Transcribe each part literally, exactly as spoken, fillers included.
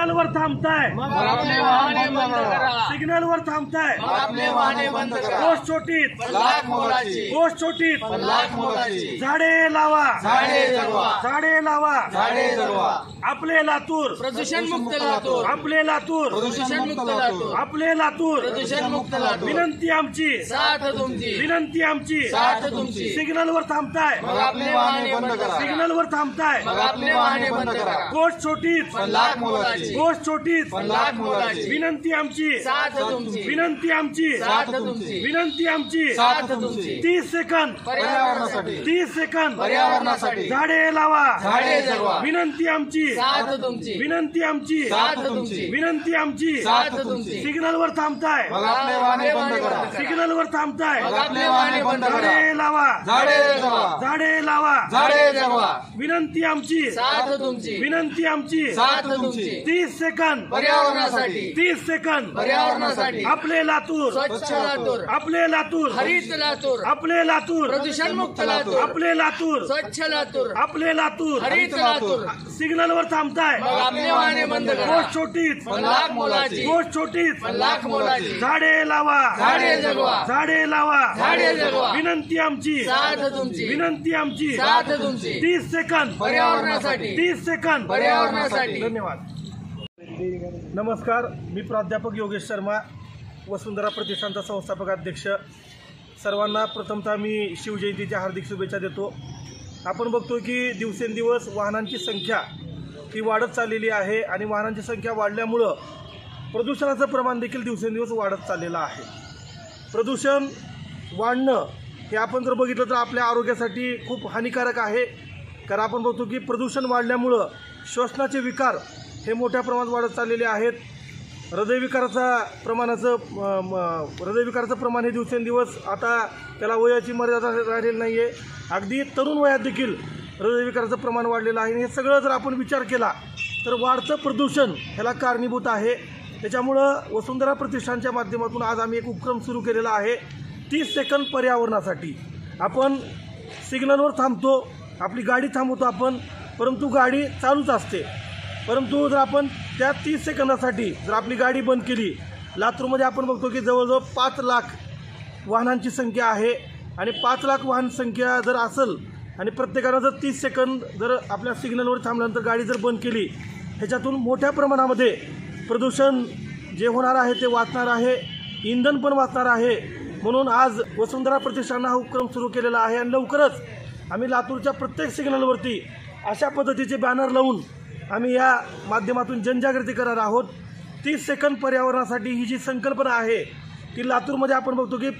सिग्नलवर थांबताय मग आपले वाहने बंद करा. सिग्नलवर थांबताय मग आपले वाहने बंद करा. गोष्ट छोटीत लाख मोलाची. गोष्ट छोटीत लाख मोलाची. झाडे लावा झाडे जगवा. झाडे लावा झाडे जगवा. आपले लातूर प्रदूषण मुक्त लातूर. आपले लातूर प्रदूषण मुक्त लातूर. आपले लातूर प्रदूषण मुक्त लातूर. विनंती आमची साथ तुमची. विनंती आमची साथ तुमची. सिग्नलवर थांबताय मग आपले वाहने बंद करा. सिग्नलवर थांबताय मग आपले वाहने बंद करा. गोष्ट छोटीत लाख मोलाची. गोष्ट छोटीत लाख मोलाची. विनंती आमची साथ तुमची. विनंती आमची साथ तुमची. विनंती आमची साथ तुमची. तीस सेकंद पर्यावरणासाठी. तीस सेकंद पर्यावरणासाठी. झाडे लावा झाडे जगवा. विनंती आमची साथ तुमची. विनंती आमची साथ तुमची. विनंती आमची साथ तुमची. सिग्नलवर थांबताय मग आपले वाहने बंद करा. सिग्नलवर थांबताय मग आपले वाहने बंद करा. झाडे लावा झाडे जगवा. झाडे लावा झाडे जगवा. विनंती आमची साथ तुमची. विनंती आमची साथ तुमची. तीस सेकंद पर्यावरणासाठी. तीस सेकंद पर्यावरणासाठी. आपले लातूर स्वच्छ लातूर. आपले लातूर हरित लातूर. आपले लातूर प्रदूषण मुक्त लातूर. आपले लातूर स्वच्छ लातूर. आपले लातूर हरित लातूर. सिग्नलवर थांबताय मग आपले वाहने बंद करा. गोष्ट छोटीत लाख मोलाची. गोष्ट छोटीत लाख मोलाची. झाडे लावा झाडे जगवा. झाडे लावा झाडे जगवा. विनंती आमची साथ तुमची. विनंती आमची साथ तुमची. तीस सेकंद पर्यावरणासाठी. तीस सेकंद पर्यावरणासाठी. धन्यवाद. नमस्कार, मी प्राध्यापक योगेश शर्मा, वसुंधरा प्रतिष्ठानचा संस्थापक अध्यक्ष. सर्वांना प्रथमतः मी शिवजयंतीच्या हार्दिक शुभेच्छा देतो. आपण बघतो की दिवसेंदिवस वाहनांची संख्या ही वाढत चाललेली आहे आणि वाहनांची संख्या वाढल्यामुळं प्रदूषणाचं प्रमाण देखील दिवसेंदिवस वाढत चाललेलं आहे. प्रदूषण वाढणं हे आपण जर बघितलं तर आपल्या आरोग्यासाठी खूप हानिकारक आहे. कारण आपण बघतो की प्रदूषण वाढल्यामुळं श्वसनाचे विकार हे मोठ्या प्रमाणात वाढत चाललेले आहेत. हृदयविकाराचा प्रमाणाचं हृदयविकाराचं प्रमाण हे दिवसेंदिवस आता त्याला वयाची मर्यादा राहिलेली नाही आहे. अगदी तरुण वयात देखील हृदयविकाराचं प्रमाण वाढलेलं आहे. हे सगळं जर आपण विचार केला तर वाढतं प्रदूषण ह्याला कारणीभूत आहे. त्याच्यामुळं वसुंधरा प्रतिष्ठानच्या माध्यमातून आज आम्ही एक उपक्रम सुरू केलेला आहे, तीस सेकंद पर्यावरणासाठी. आपण सिग्नलवर थांबतो, आपली गाडी थांबवतो आपण, परंतु गाडी चालूच असते. परंतु जर आपण त्या तीस सेकंदासाठी जर आपली गाडी बंद केली, लातूरमध्ये आपण बघतो की जवळजवळ पाच लाख वाहनांची संख्या आहे आणि पाच लाख वाहन संख्या जर असेल आणि प्रत्येकानं जर तीस सेकंद जर आपल्या सिग्नलवर थांबल्यानंतर गाडी जर बंद केली, ह्याच्यातून मोठ्या प्रमाणामध्ये प्रदूषण जे होणार आहे ते वाचणार आहे, इंधन पण वाचणार आहे. म्हणून आज वसुंधरा प्रतिष्ठाननं हा उपक्रम सुरू केलेला आहे आणि लवकरच आम्ही लातूरच्या प्रत्येक सिग्नलवरती अशा पद्धतीचे बॅनर लावून आम्ही या माध्यमातून जनजागृती करणार आहोत. तीस सेकंद पर्यावरणासाठी ही जी संकल्पना आहे ती लातूरमध्ये आपण बघतो की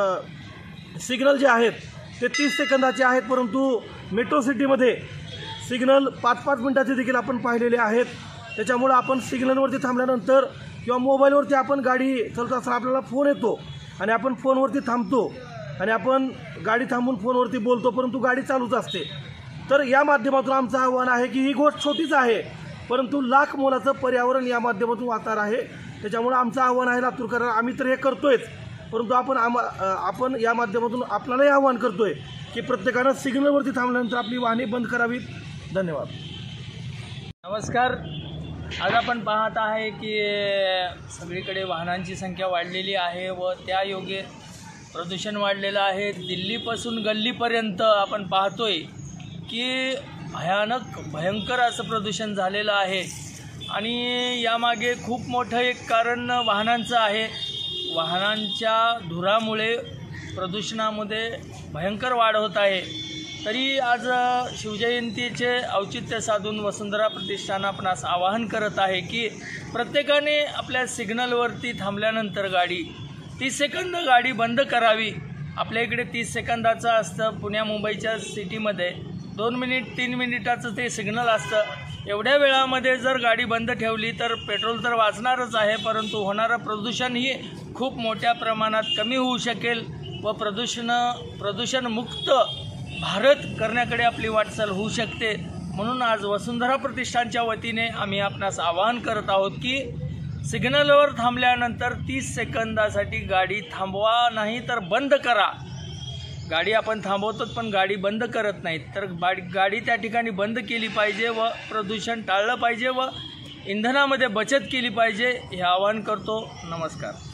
सिग्नल जे आहेत ते तीस सेकंदाचे आहेत, परंतु मेट्रो सिटीमध्ये सिग्नल पाच पाच मिनटाचे देखील आपण पाहिलेले आहेत. त्याच्यामुळं आपण सिग्नलवरती थांबल्यानंतर किंवा मोबाईलवरती आपण गाडी चालत असताना आपल्याला फोन येतो आणि आपण फोनवरती थांबतो आणि आपण गाडी थांबून फोनवरती बोलतो, परंतु गाडी चालूच असते. तर या माध्यमातून आमचं आव्हान आहे की ही गोष्ट छोटीच आहे, परंतु लाख मोलाचं पर्यावरण या माध्यमातून वाचणार आहे. त्याच्यामुळं आमचं आव्हान आहे लातूरकर, आम्ही तर हे करतोयच, परंतु आपण आम आपण या माध्यमातून आपल्यालाही आव्हान करतोय की प्रत्येकानं सिग्नलवरती थांबल्यानंतर आपली वाहने बंद करावीत. धन्यवाद. नमस्कार. आज आपण पाहत आहे की सगळीकडे वाहनांची संख्या वाढलेली आहे व त्या योगे प्रदूषण वाढलेलं आहे. दिल्लीपासून गल्लीपर्यंत आपण पाहतोय की भयानक भयंकर असं प्रदूषण झालेलं आहे आणि यामागे खूप मोठं एक कारण वाहनांचं आहे. वाहनांच्या धुरामुळे प्रदूषणामध्ये भयंकर वाढ होत आहे. तरी आज शिवजयंतीचे औचित्य साधून वसुंधरा प्रतिष्ठान आपण असं आवाहन करत आहे की प्रत्येकाने आपल्या सिग्नलवरती थांबल्यानंतर गाडी तीस सेकंद गाडी बंद करावी. आपल्या इकडे तीस सेकंदाचं असतं, पुण्या मुंबईच्या सिटीमध्ये दोन मिनिट तीन मिनिटाचं ते सिग्नल असतं. एवढ्या वेळामध्ये जर गाडी बंद ठेवली तर पेट्रोल तर वाचणारच आहे, परंतु होणारं प्रदूषणही खूप मोठ्या प्रमाणात कमी होऊ शकेल व प्रदूषण प्रदूषणमुक्त भारत करण्याकडे आपली वाटचाल होऊ शकते. म्हणून आज वसुंधरा प्रतिष्ठानच्या वतीने आम्ही आपणास आवाहन करत आहोत की सिग्नलवर थांबल्यानंतर तीस सेकंदासाठी गाडी थांबवा, नाही तर बंद करा. गाडी आपण थांबवतो पण गाडी बंद करत नाहीत, तर गाडी त्या ठिकाणी बंद केली पाहिजे व प्रदूषण टाळलं पाहिजे व इंधनामध्ये बचत केली पाहिजे हे आवाहन करतो. नमस्कार.